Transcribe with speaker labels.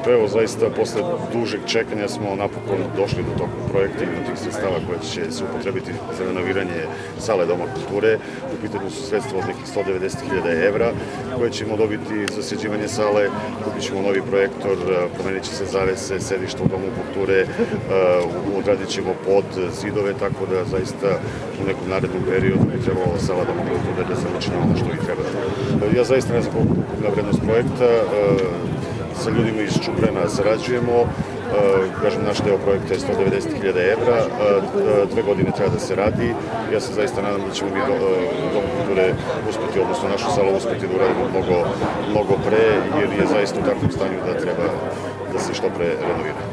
Speaker 1: Pa evo, zaista, posle dužeg čekanja smo napokon došli do tog projekta i do tih sredstava koje će se upotrebiti za renoviranje sale Doma kulture. U pitanju su sredstva od nekih 190.000 evra koje ćemo dobiti za sređivanje sale. Kupit ćemo novi projektor, promenit će se zavese, sedišta u Domu kulture, odradit ćemo pod zidove, tako da zaista u nekom narednom periodu bi trebalo sala Doma kulture da završimo ono što i treba. Ja zaista ne znam koliko ukupna vrednost projekta. Sa ljudima iz Čuprena sarađujemo, kažem, naš deo projekta je 190.000 evra, 2 godine treba da se radi. Ja se zaista nadam da ćemo mi Dom kulture uspeti, odnosno našu salu uspeti da uradimo mnogo pre, jer je zaista u takvom stanju da treba da se što pre renovira.